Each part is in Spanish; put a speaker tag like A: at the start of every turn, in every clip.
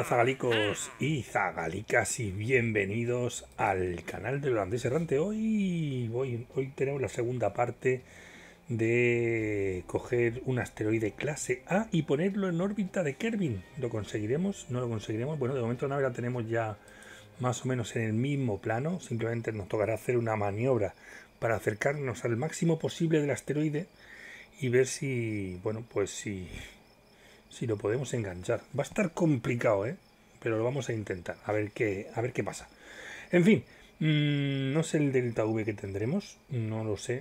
A: zagalicos y zagalicas y bienvenidos al canal del holandés errante. Hoy tenemos la segunda parte de coger un asteroide clase A y ponerlo en órbita de Kerbin. ¿Lo conseguiremos? ¿No lo conseguiremos? Bueno, de momento la nave la tenemos ya más o menos en el mismo plano. Simplemente nos tocará hacer una maniobra para acercarnos al máximo posible del asteroide y ver si, bueno, pues si lo podemos enganchar. Va a estar complicado, ¿eh? Pero lo vamos a intentar, a ver qué pasa. En fin, no sé el delta V que tendremos, no lo sé.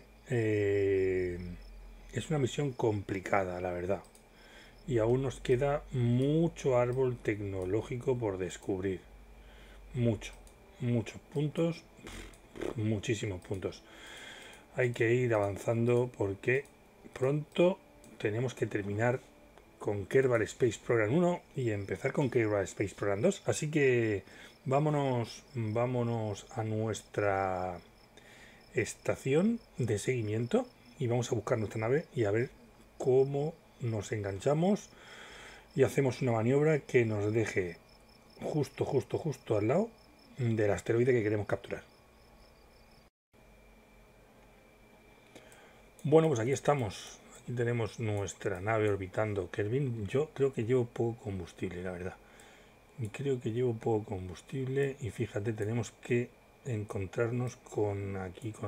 A: Es una misión complicada, la verdad. Y aún nos queda mucho árbol tecnológico por descubrir. Muchos puntos, muchísimos puntos. Hay que ir avanzando porque pronto tenemos que terminar con Kerbal Space Program 1 y empezar con Kerbal Space Program 2. Así que vámonos a nuestra estación de seguimiento y vamos a buscar nuestra nave y a ver cómo nos enganchamos y hacemos una maniobra que nos deje justo al lado del asteroide que queremos capturar. Bueno, pues aquí estamos. Aquí tenemos nuestra nave orbitando Kerbin. Yo creo que llevo poco combustible, la verdad. Y creo que llevo poco combustible. Y fíjate, tenemos que encontrarnos con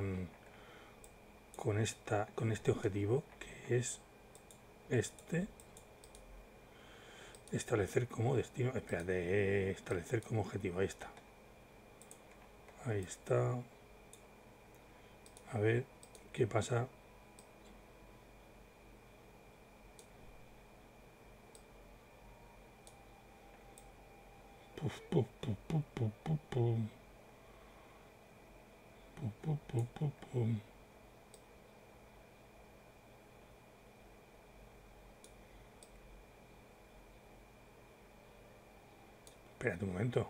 A: con este objetivo, que es este. Establecer como destino. Espérate, establecer como objetivo. Ahí está. Ahí está. A ver qué pasa. Puf, puf, puf, puf, puf, puf, puf. Puf, puf, puf, puf, puf. Espérate un momento.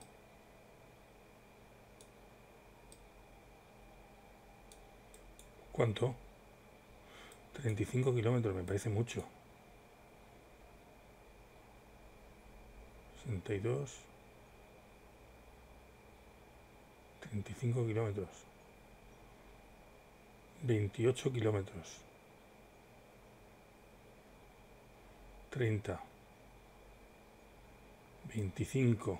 A: ¿Cuánto? 35 kilómetros, me parece mucho. 62. 35 kilómetros. 28 kilómetros. 30. 25.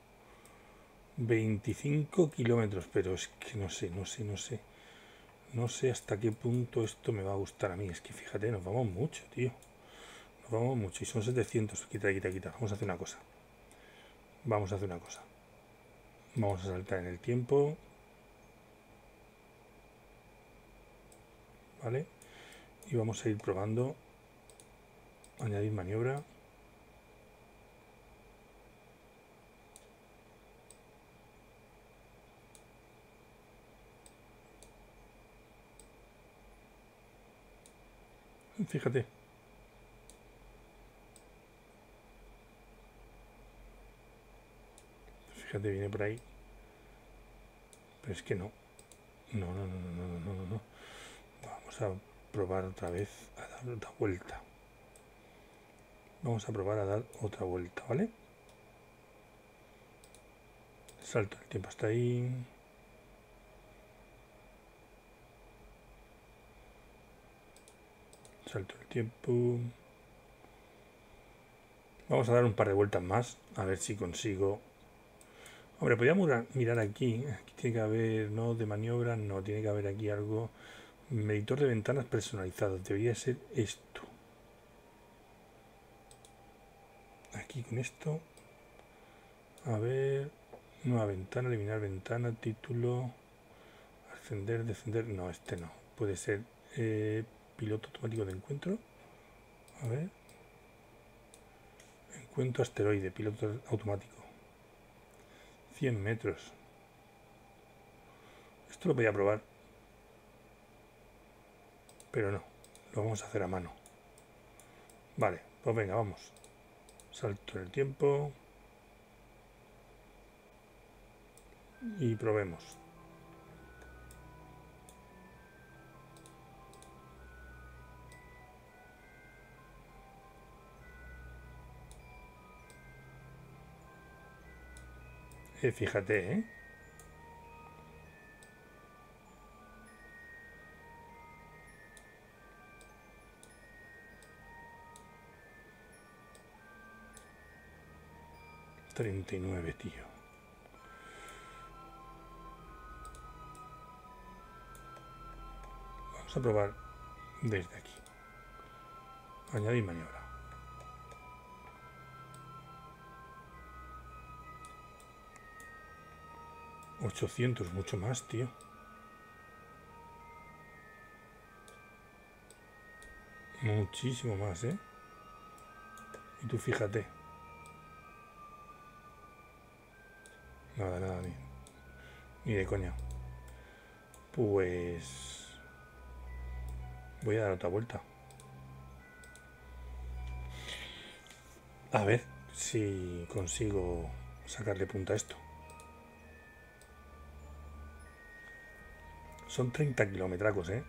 A: 25 kilómetros, pero es que no sé. No sé hasta qué punto esto me va a gustar a mí. Es que fíjate, nos vamos mucho, tío. Nos vamos mucho. Y son 700. Quita. Vamos a hacer una cosa. Vamos a saltar en el tiempo. ¿Vale? Y vamos a ir probando. Añadir maniobra. Fíjate. Fíjate, viene por ahí. Pero es que no. No. Vamos a probar otra vez a dar otra vuelta. Vamos a probar a dar otra vuelta, ¿vale? Salto el tiempo hasta ahí. Salto el tiempo. Vamos a dar un par de vueltas más. A ver si consigo. Hombre, podríamos mirar aquí. Aquí tiene que haber, no, de maniobra, no. Tiene que haber aquí algo. Meditor de ventanas personalizados. Debería ser esto. Aquí con esto. A ver. Nueva ventana, eliminar ventana, título. Ascender, descender. No, este no. Puede ser piloto automático de encuentro. A ver. Encuentro asteroide, piloto automático. 100 metros. Esto lo voy a probar. Pero no. Lo vamos a hacer a mano. Vale, pues venga, vamos. Salto en el tiempo. Y probemos. Fíjate, ¿eh? $39, tío. Vamos a probar desde aquí. Añadir maniobra. 800, mucho más, tío. Muchísimo más, ¿eh? Y tú fíjate. Nada, nada, ni de coña. Pues voy a dar otra vuelta. A ver si consigo sacarle punta a esto. Son 30 kilometracos, ¿eh?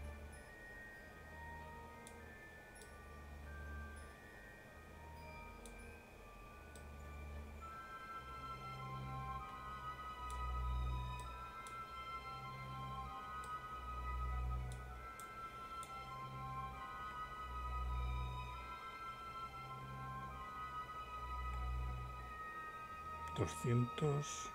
A: $200.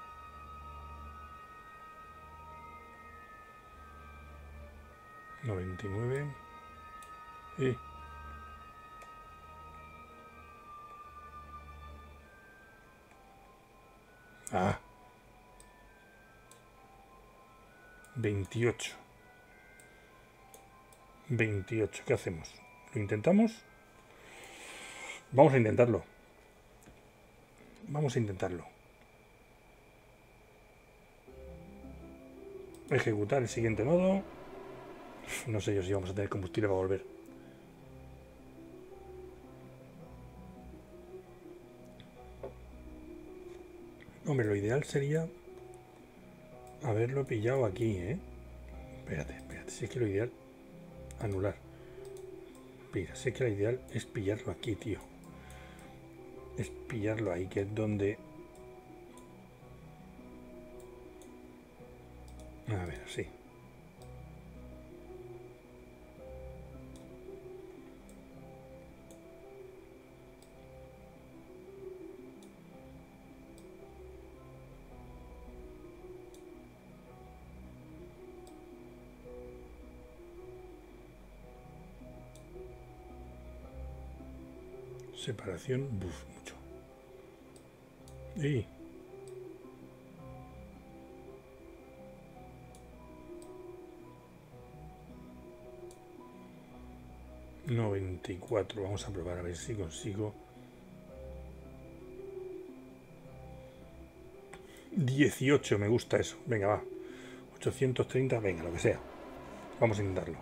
A: $99. Ah. 28. 28. ¿Qué hacemos? ¿Lo intentamos? Vamos a intentarlo. Vamos a intentarlo. Ejecutar el siguiente nodo. No sé yo si vamos a tener combustible para volver. Hombre, lo ideal sería haberlo pillado aquí, ¿eh? Espérate. Si es que lo ideal... Anular. Mira, sé que lo ideal es pillarlo aquí, tío. Es pillarlo ahí, que es donde... A ver, sí. Separación, mucho. Y 94. Vamos a probar a ver si consigo. 18, me gusta eso. Venga, va. 830, venga, lo que sea. Vamos a intentarlo.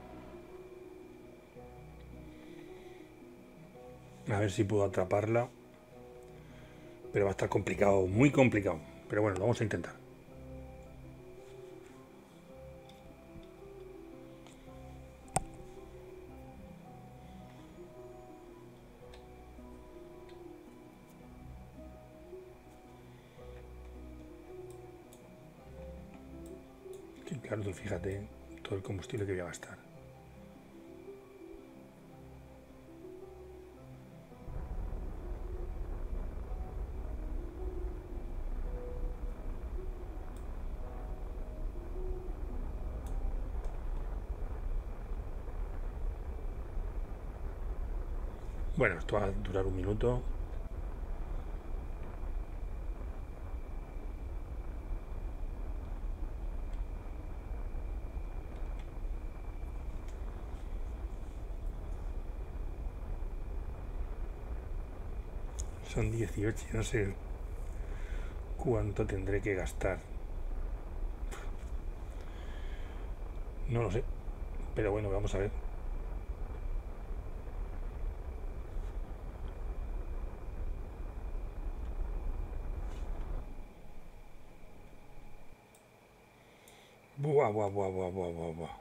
A: A ver si puedo atraparla. Pero va a estar complicado, muy complicado. Pero bueno, lo vamos a intentar. Sí, claro, tú fíjate todo el combustible que voy a gastar. Bueno, esto va a durar un minuto. Son 18, no sé cuánto tendré que gastar. No lo sé. Pero bueno, vamos a ver. Buah, buah, buah, buah, buah, buah, buah.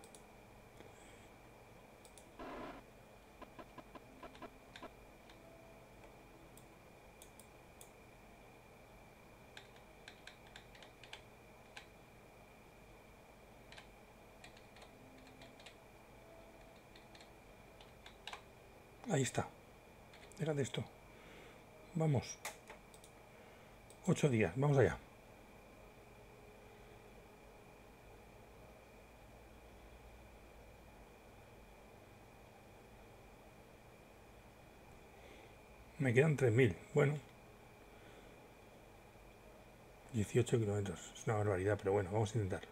A: Ahí está. Déjate esto. Vamos. 8 días. Vamos allá. Me quedan 3000. Bueno. 18 kilómetros. Es una barbaridad, pero bueno, vamos a intentarlo.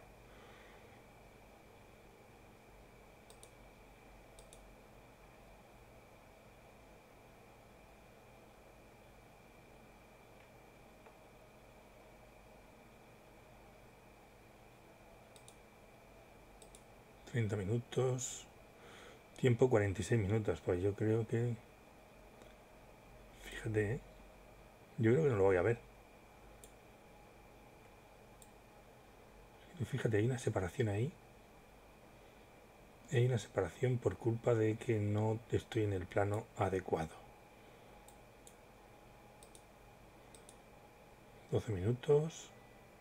A: ...30 minutos... Tiempo 46 minutos. Pues yo creo que... Fíjate, ¿eh? Yo creo que no lo voy a ver. Fíjate, hay una separación ahí. Hay una separación por culpa de que no estoy en el plano adecuado. 12 minutos.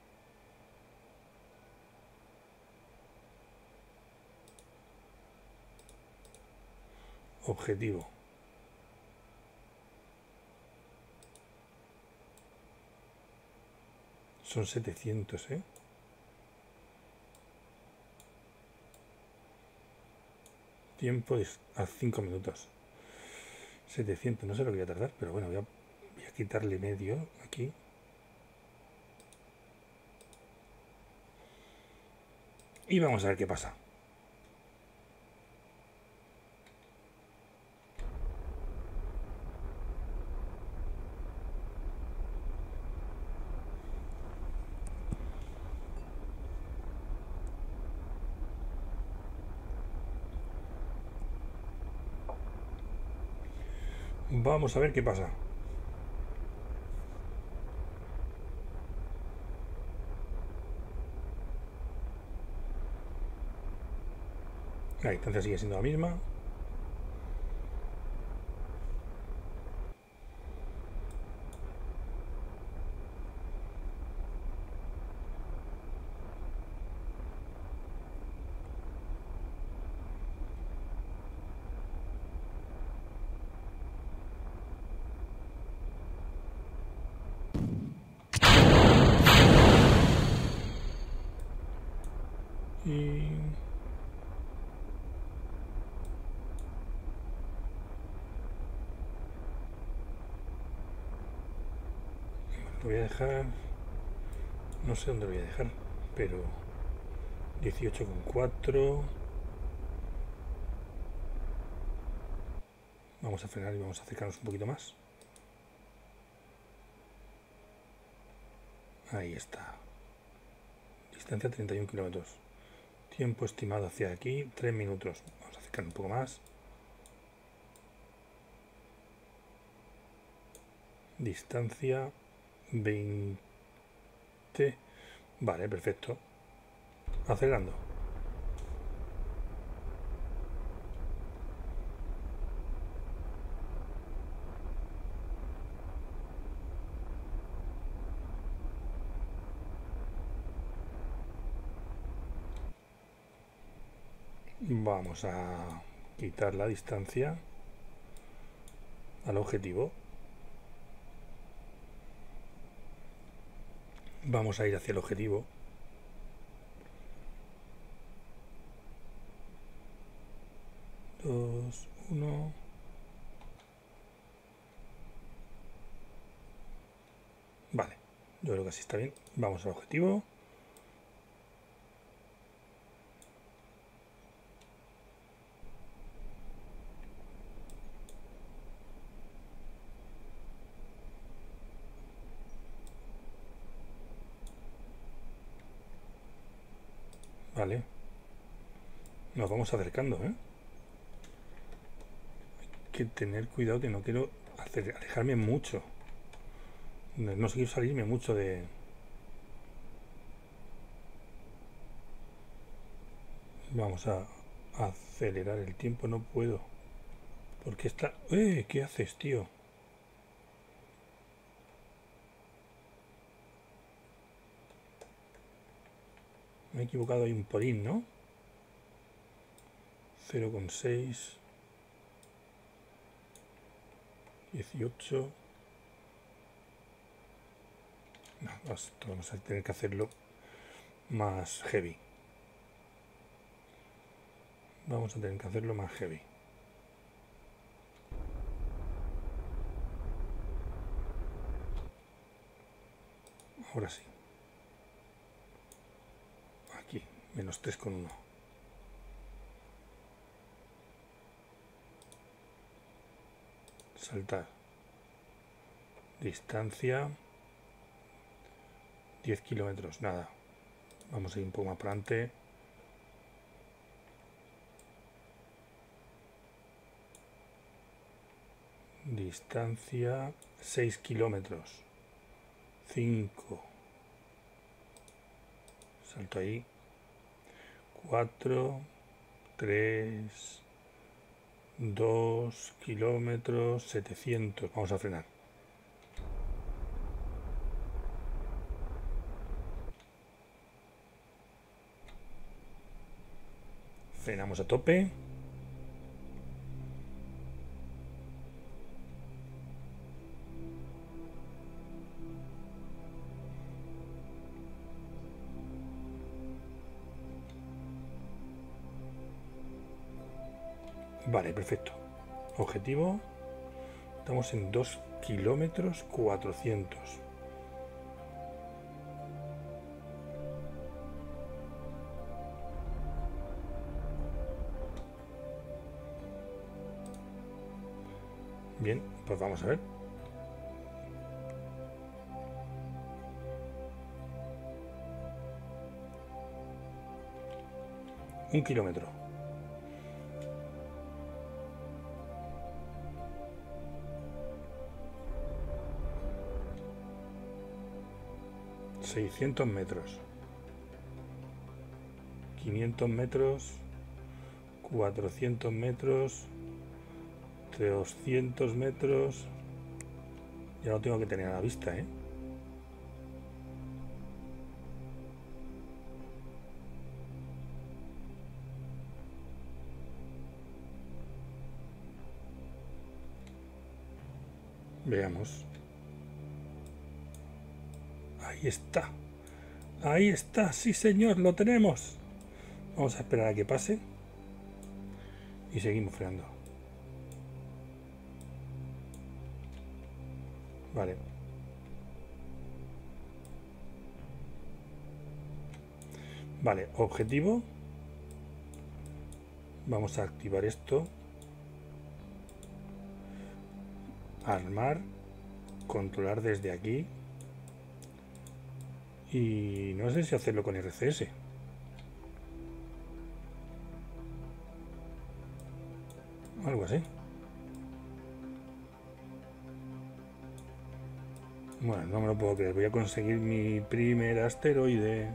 A: Objetivo. Son 700, ¿eh? Tiempo a 5 minutos. 700, no sé lo que voy a tardar, pero bueno, voy a quitarle medio aquí. Y vamos a ver qué pasa. Vamos a ver qué pasa. La distancia sigue siendo la misma. Y... lo voy a dejar... No sé dónde lo voy a dejar, pero... 18,4... Vamos a frenar y vamos a acercarnos un poquito más. Ahí está. Distancia 31 kilómetros. Tiempo estimado hacia aquí, 3 minutos. Vamos a acercar un poco más. Distancia 20. Vale, perfecto. Acelerando. Vamos a quitar la distancia al objetivo. Vamos a ir hacia el objetivo. 2, 1. Vale, yo creo que así está bien. Vamos al objetivo. Vale. Nos vamos acercando, ¿eh? Hay que tener cuidado que no quiero alejarme mucho. No quiero salirme mucho de... Vamos a acelerar el tiempo. No puedo. Porque está... ¿Qué haces, tío? Me he equivocado ahí un polín, ¿no? 0,6. 18. No, esto vamos a tener que hacerlo más heavy. Vamos a tener que hacerlo más heavy. Ahora sí. Aquí, menos 3,1. Saltar. Distancia. 10 kilómetros, nada. Vamos a ir un poco más para adelante. Distancia 6 kilómetros. 5. Salto ahí. 4, 3, 2 kilómetros, 700. Vamos a frenar. Frenamos a tope. Vale, perfecto. Objetivo. Estamos en 2 kilómetros 400. Bien, pues vamos a ver. Un kilómetro. $600 metros. 500 metros. 400 metros. 200 metros. Ya lo tengo que tener a la vista, ¿eh? Veamos. Ahí está. Ahí está, sí señor, lo tenemos. Vamos a esperar a que pase. Y seguimos frenando. Vale. Vale, objetivo. Vamos a activar esto. Armar. Controlar desde aquí. Y no sé si hacerlo con RCS. Algo así. Bueno, no me lo puedo creer. Voy a conseguir mi primer asteroide.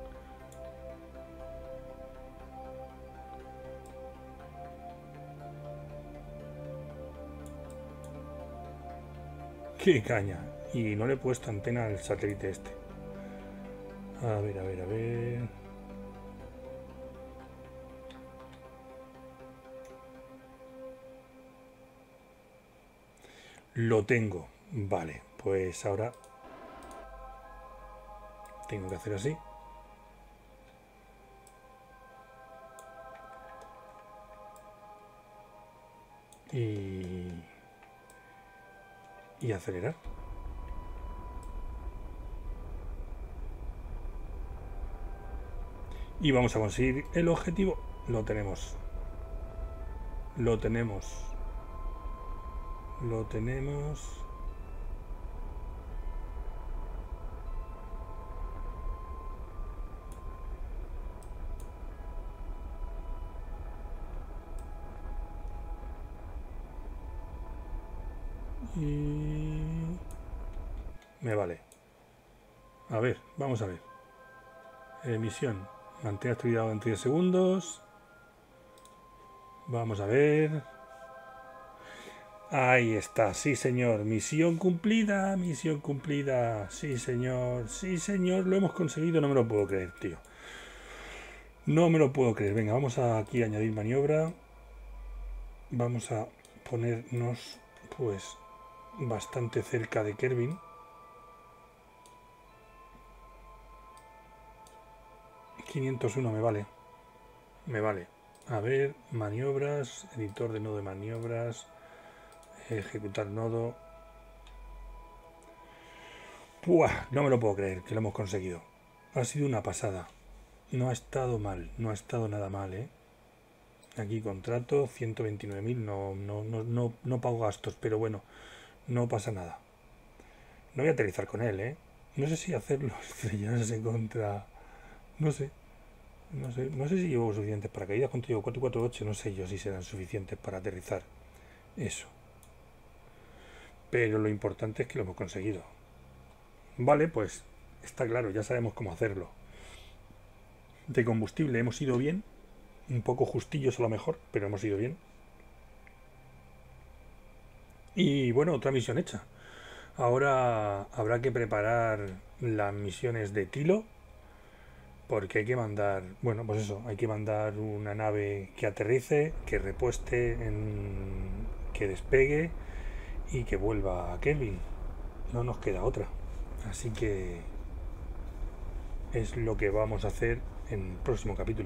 A: ¡Qué caña! Y no le he puesto antena al satélite este. A ver, a ver, a ver. Lo tengo. Vale, pues ahora tengo que hacer así. Y acelerar. Y vamos a conseguir el objetivo. Lo tenemos. Lo tenemos. Lo tenemos. Y me vale. A ver, vamos a ver. Emisión. Mantén actividad en 10 segundos. Vamos a ver. Ahí está, sí señor. Misión cumplida, misión cumplida. Sí señor, sí señor. Lo hemos conseguido, no me lo puedo creer, tío. No me lo puedo creer. Venga, vamos a aquí a añadir maniobra. Vamos a ponernos, pues, bastante cerca de Kerbin. ...501 me vale. Me vale. A ver, maniobras, editor de nodo de maniobras, ejecutar nodo. ¡Puah! No me lo puedo creer que lo hemos conseguido. Ha sido una pasada. No ha estado mal, no ha estado nada mal, ¿eh? Aquí contrato, 129.000, no pago gastos, pero bueno, no pasa nada. No voy a aterrizar con él, ¿eh? No sé si hacerlo estrellarse contra... No sé. No sé si llevo suficientes paracaídas. ¿Cuánto llevo? 448. No sé yo si serán suficientes para aterrizar. Eso. Pero lo importante es que lo hemos conseguido. Vale, pues está claro, ya sabemos cómo hacerlo. De combustible hemos ido bien. Un poco justillos a lo mejor, pero hemos ido bien. Y bueno, otra misión hecha. Ahora habrá que preparar las misiones de Tilo. Porque hay que mandar, bueno, pues eso, hay que mandar una nave que aterrice, que repueste, que despegue y que vuelva a Kelvin. No nos queda otra. Así que es lo que vamos a hacer en el próximo capítulo.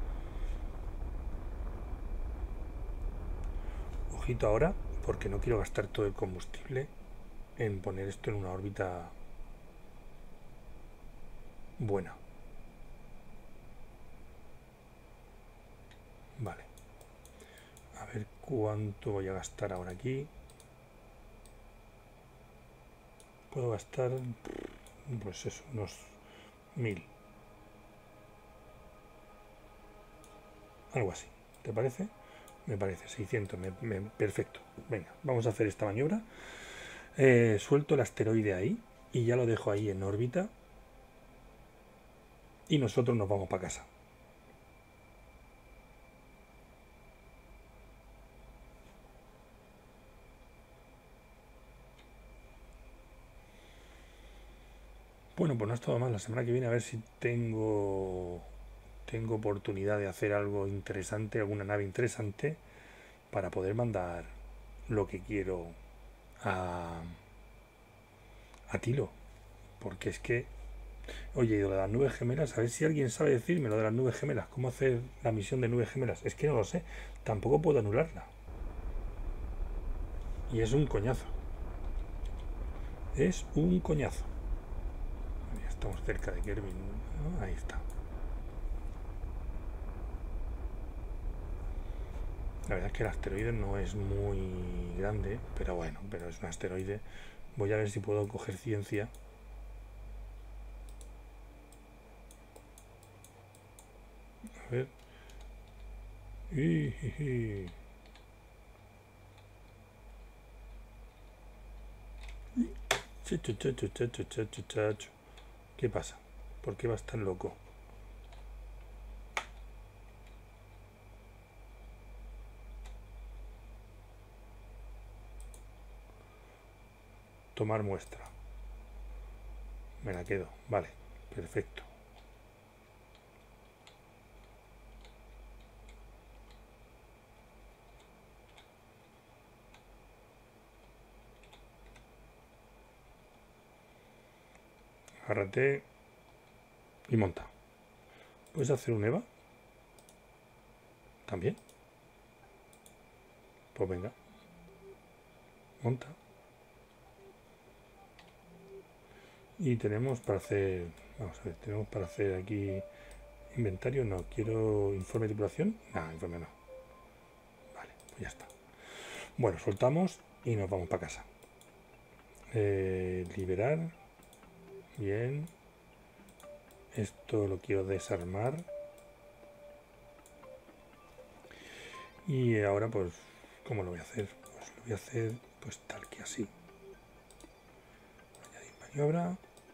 A: Ojito ahora, porque no quiero gastar todo el combustible en poner esto en una órbita buena. Vale. A ver cuánto voy a gastar ahora aquí. Puedo gastar, pues eso, unos 1000. Algo así. ¿Te parece? Me parece, 600. Perfecto. Venga, vamos a hacer esta maniobra. Suelto el asteroide ahí y ya lo dejo ahí en órbita. Y nosotros nos vamos para casa. Bueno, pues no ha estado mal. La semana que viene a ver si tengo oportunidad de hacer algo interesante, alguna nave interesante, para poder mandar lo que quiero a Tilo. Porque es que, oye, y lo de las nubes gemelas, a ver si alguien sabe decirme lo de las nubes gemelas, cómo hacer la misión de nubes gemelas. Es que no lo sé, tampoco puedo anularla. Y es un coñazo. Es un coñazo. Ya estamos cerca de Kerbin, ¿no? Ahí está. La verdad es que el asteroide no es muy grande, pero bueno, pero es un asteroide. Voy a ver si puedo coger ciencia. A ver. ¿Qué pasa? ¿Por qué vas tan loco? Tomar muestra. Me la quedo. Vale, perfecto. Agárrate y monta. ¿Puedes hacer un EVA? ¿También? Pues venga. Monta. Y tenemos para hacer... Vamos a ver, tenemos para hacer aquí... Inventario, no. Quiero informe de tripulación. No, informe no. Vale, pues ya está. Bueno, soltamos y nos vamos para casa. Liberar. Bien. Esto lo quiero desarmar. Y ahora pues, ¿cómo lo voy a hacer? Pues lo voy a hacer pues tal que así. Añadir maniobra.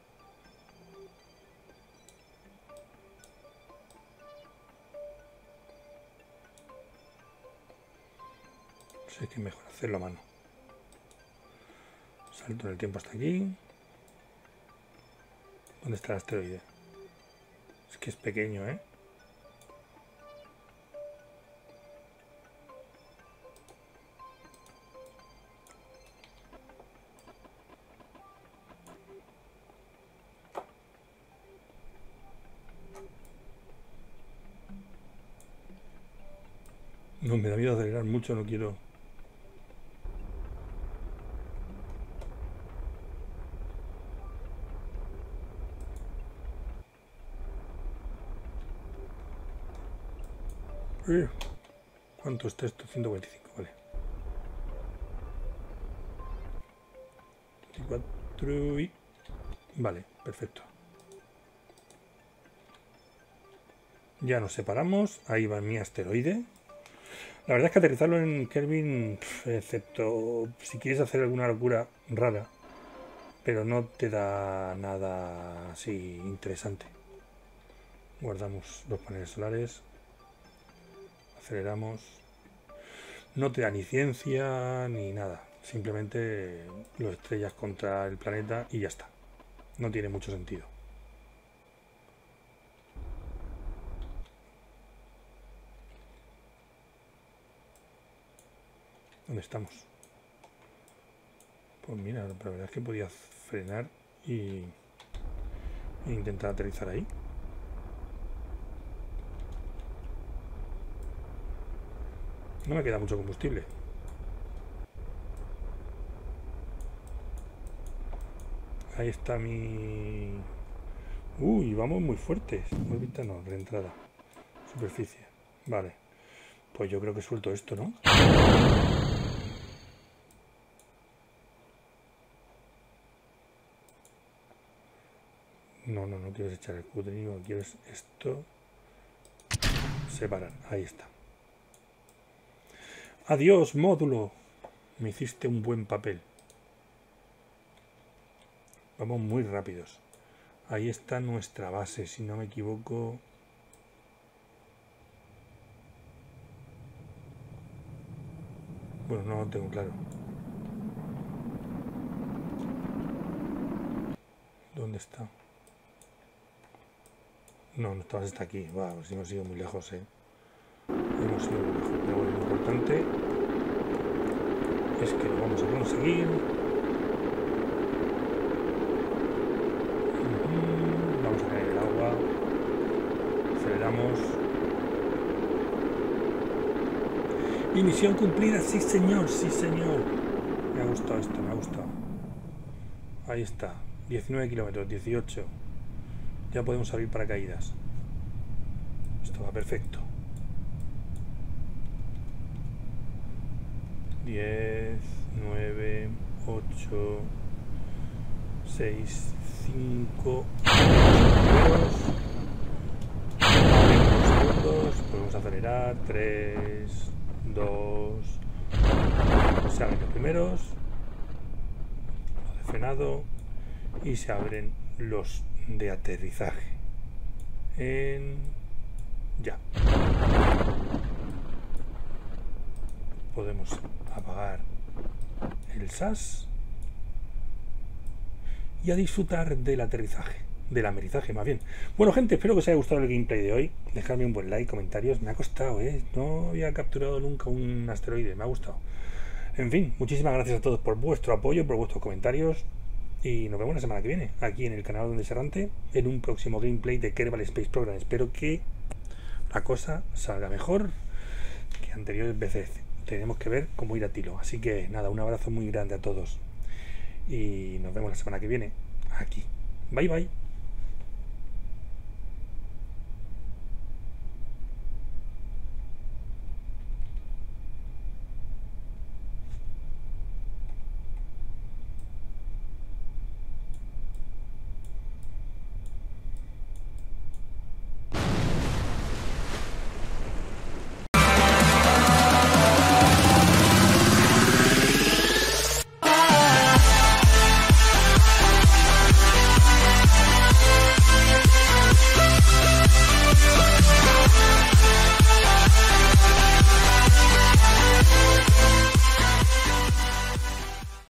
A: Sé que es mejor hacerlo a mano. Salto en el tiempo hasta aquí. ¿Dónde está el asteroide? Es que es pequeño, ¿eh? No, me da miedo acelerar mucho, no quiero. ¿Cuánto está esto? 125, vale. 24 y... Vale, perfecto. Ya nos separamos. Ahí va mi asteroide. La verdad es que aterrizarlo en Kelvin, excepto si quieres hacer alguna locura rara, pero no te da nada así interesante. Guardamos los paneles solares. Aceleramos. No te da ni ciencia ni nada. Simplemente lo estrellas contra el planeta y ya está. No tiene mucho sentido. ¿Dónde estamos? Pues mira, la verdad es que podía frenar e intentar aterrizar ahí. No me queda mucho combustible. Ahí está mi... Uy, vamos muy fuertes. Órbita no, reentrada. Superficie. Vale. Pues yo creo que suelto esto, ¿no? No, no quieres echar el cutrín, quieres esto. Separar, ahí está. Adiós, módulo. Me hiciste un buen papel. Vamos muy rápidos. Ahí está nuestra base, si no me equivoco. Bueno, no lo tengo claro. ¿Dónde está? No, nuestra base está aquí. Wow, si hemos ido muy lejos, Hemos ido muy lejos. Pero lo importante es que lo vamos a conseguir. Vamos a caer el agua. Aceleramos. Y misión cumplida, sí señor, sí señor. Me ha gustado esto, me ha gustado. Ahí está, 19 kilómetros, 18. Ya podemos abrir paracaídas. Esto va perfecto. 10, 9, 8, 6, 5. Segundos. Podemos acelerar. 3, 2. Se abren los primeros. Los de frenado. Y se abren los de aterrizaje. Ya. Podemos apagar el SAS y a disfrutar del aterrizaje, del amerizaje más bien. Bueno, gente, espero que os haya gustado el gameplay de hoy. Dejadme un buen like, comentarios. Me ha costado, no había capturado nunca un asteroide, me ha gustado. En fin, muchísimas gracias a todos por vuestro apoyo, por vuestros comentarios. Y nos vemos la semana que viene, aquí en el canal Donde Serrante, en un próximo gameplay de Kerbal Space Program. Espero que la cosa salga mejor que anteriores veces. Tenemos que ver cómo ir a tiro. Así que nada, un abrazo muy grande a todos. Y nos vemos la semana que viene aquí. Bye bye.